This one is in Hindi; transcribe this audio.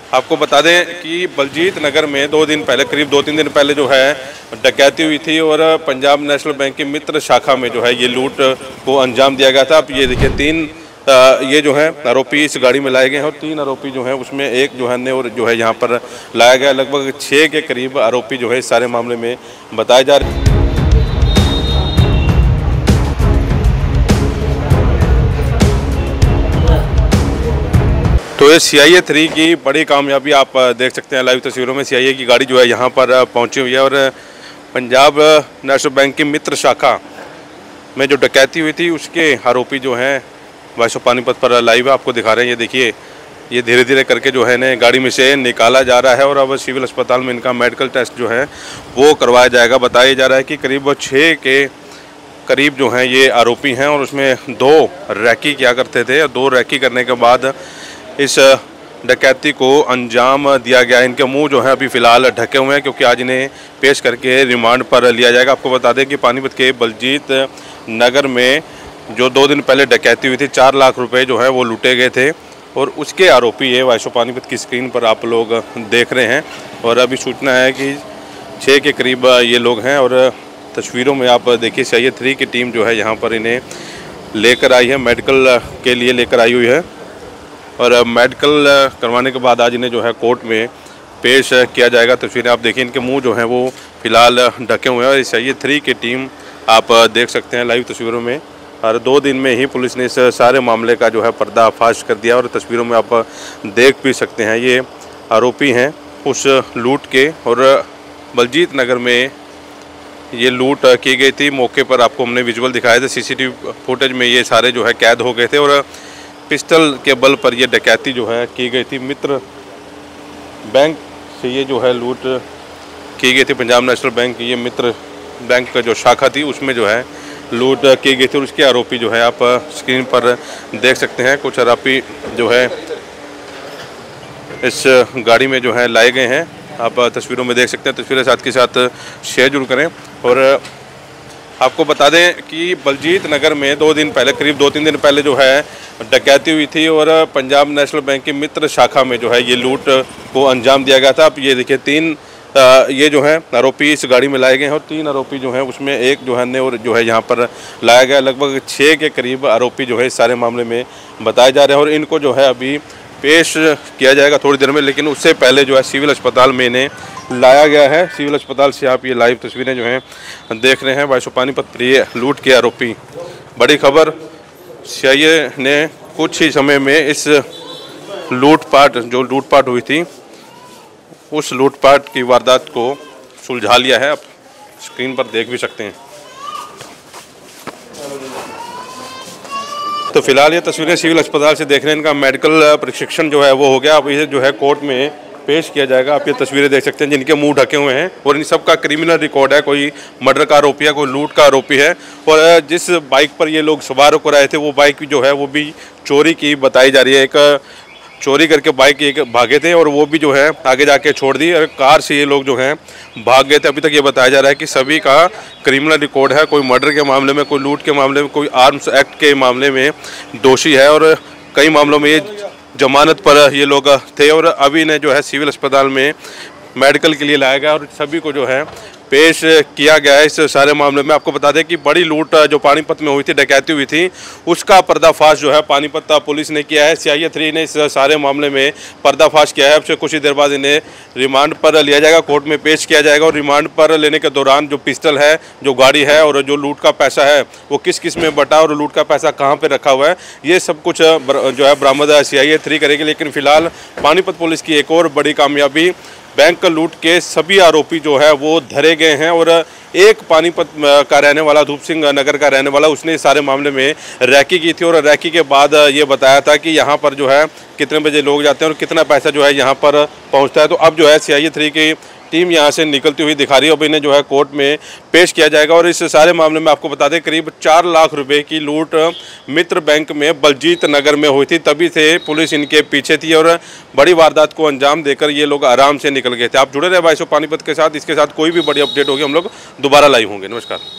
आपको बता दें कि बलजीत नगर में 2 दिन पहले, करीब 2-3 दिन पहले जो है डकैती हुई थी और पंजाब नेशनल बैंक की मित्र शाखा में जो है ये लूट को अंजाम दिया गया था। अब ये देखिए 3 ये जो है आरोपी इस गाड़ी में लाए गए हैं और 3 आरोपी जो हैं उसमें एक जो है ने और जो है यहाँ पर लाया गया। लगभग 6 के करीब आरोपी जो है इस सारे मामले में बताए जा रहे हैं। तो ये CIA 3 की बड़ी कामयाबी आप देख सकते हैं लाइव तस्वीरों में। CIA की गाड़ी जो है यहाँ पर पहुँची हुई है और पंजाब नेशनल बैंक की मित्र शाखा में जो डकैती हुई थी उसके आरोपी जो हैं वॉइस ऑफ पानीपत पर लाइव आपको दिखा रहे हैं। ये देखिए, ये धीरे धीरे करके जो है ना गाड़ी में से निकाला जा रहा है और अब सिविल अस्पताल में इनका मेडिकल टेस्ट जो है वो करवाया जाएगा। बताया जा रहा है कि करीब 6 के करीब जो हैं ये आरोपी हैं और उसमें 2 रैकी किया करते थे। 2 रैकी करने के बाद इस डकैती को अंजाम दिया गया। इनके मुंह जो है अभी फ़िलहाल ढके हुए हैं क्योंकि आज इन्हें पेश करके रिमांड पर लिया जाएगा। आपको बता दें कि पानीपत के बलजीत नगर में जो 2 दिन पहले डकैती हुई थी, 4 लाख रुपए जो है वो लूटे गए थे और उसके आरोपी ये वॉइस ऑफ पानीपत की स्क्रीन पर आप लोग देख रहे हैं। और अभी सूचना है कि 6 के करीब ये लोग हैं और तस्वीरों में आप देखिए CIA 3 की टीम जो है यहाँ पर इन्हें लेकर आई है, मेडिकल के लिए लेकर आई हुई है और मेडिकल करवाने के बाद आज इन्हें जो है कोर्ट में पेश किया जाएगा। तस्वीरें आप देखिए, इनके मुंह जो हैं वो फ़िलहाल ढके हुए हैं और CIA 3 की टीम आप देख सकते हैं लाइव तस्वीरों में। और 2 दिन में ही पुलिस ने इस सारे मामले का जो है पर्दाफाश कर दिया और तस्वीरों में आप देख भी सकते हैं ये आरोपी हैं उस लूट के। और बलजीत नगर में ये लूट की गई थी। मौके पर आपको हमने विजुअल दिखाए थे, CCTV फुटेज में ये सारे जो है कैद हो गए थे और पिस्टल के बल पर यह डकैती जो है की गई थी। मित्र बैंक से ये जो है लूट की गई थी। पंजाब नेशनल बैंक की ये मित्र बैंक का जो शाखा थी उसमें जो है लूट की गई थी और उसके आरोपी जो है आप स्क्रीन पर देख सकते हैं। कुछ आरोपी जो है इस गाड़ी में जो है लाए गए हैं, आप तस्वीरों में देख सकते हैं। तस्वीरें साथ के साथ शेयर जरूर करें। और आपको बता दें कि बलजीत नगर में 2 दिन पहले, करीब 2-3 दिन पहले जो है डकैती हुई थी और पंजाब नेशनल बैंक की मित्र शाखा में जो है ये लूट को अंजाम दिया गया था। अब ये देखिए 3 ये जो है आरोपी इस गाड़ी में लाए गए हैं और 3 आरोपी जो हैं उसमें एक जो है ने और जो है यहाँ पर लाया गया। लगभग 6 के करीब आरोपी जो है इस सारे मामले में बताए जा रहे हैं और इनको जो है अभी पेश किया जाएगा थोड़ी देर में। लेकिन उससे पहले जो है सिविल अस्पताल में इन्हें लाया गया है। सिविल अस्पताल से आप ये लाइव तस्वीरें जो हैं देख रहे हैं। वॉइस ऑफ पानीपत पर ये लूट के आरोपी, बड़ी खबर, CIA ने कुछ ही समय में इस लूटपाट हुई थी उस लूटपाट की वारदात को सुलझा लिया है। आप स्क्रीन पर देख भी सकते हैं। तो फिलहाल ये तस्वीरें सिविल अस्पताल से देख रहे हैं। इनका मेडिकल प्रशिक्षण जो है वो हो गया। अब इसे जो है कोर्ट में पेश किया जाएगा। आप ये तस्वीरें देख सकते हैं जिनके मुंह ढके हुए हैं और इन सब का क्रिमिनल रिकॉर्ड है। कोई मर्डर का आरोपी है, कोई लूट का आरोपी है और जिस बाइक पर ये लोग सवार होकर आए थे वो बाइक जो है वो भी चोरी की बताई जा रही है। एक चोरी करके बाइक एक भागे थे और वो भी जो है आगे जाके छोड़ दी और कार से ये लोग जो हैं भाग गए थे। अभी तक ये बताया जा रहा है कि सभी का क्रिमिनल रिकॉर्ड है। कोई मर्डर के मामले में, कोई लूट के मामले में, कोई आर्म्स एक्ट के मामले में दोषी है और कई मामलों में ये जमानत पर ये लोग थे और अभी इन्हें जो है सिविल अस्पताल में मेडिकल के लिए लाया गया और सभी को जो है पेश किया गया है इस सारे मामले में। आपको बता दें कि बड़ी लूट जो पानीपत में हुई थी, डकैती हुई थी, उसका पर्दाफाश जो है पानीपत पुलिस ने किया है। CIA 3 ने इस सारे मामले में पर्दाफाश किया है। अब से कुछ ही देर बाद इन्हें रिमांड पर लिया जाएगा, कोर्ट में पेश किया जाएगा और रिमांड पर लेने के दौरान जो पिस्टल है, जो गाड़ी है और जो लूट का पैसा है वो किस किस में बटा और लूट का पैसा कहाँ पर रखा हुआ है, ये सब कुछ जो है बरामद CIA 3 करेगी। लेकिन फिलहाल पानीपत पुलिस की एक और बड़ी कामयाबी, बैंक लूट के सभी आरोपी जो है वो धरे गए हैं और एक पानीपत का रहने वाला, धूप सिंह नगर का रहने वाला, उसने इस सारे मामले में रैकी की थी और रैकी के बाद ये बताया था कि यहाँ पर जो है कितने बजे लोग जाते हैं और कितना पैसा जो है यहाँ पर पहुँचता है। तो अब जो है CIA 3 की टीम यहाँ से निकलती हुई दिखा रही है। अब इन्हें जो है कोर्ट में पेश किया जाएगा और इस सारे मामले में आपको बता दें करीब 4 लाख रुपए की लूट मित्र बैंक में बलजीत नगर में हुई थी। तभी से पुलिस इनके पीछे थी और बड़ी वारदात को अंजाम देकर ये लोग आराम से निकल गए थे। आप जुड़े रहे वॉइस ऑफ पानीपत के साथ। इसके साथ कोई भी बड़ी अपडेट होगी हम लोग दोबारा लाइव होंगे। नमस्कार।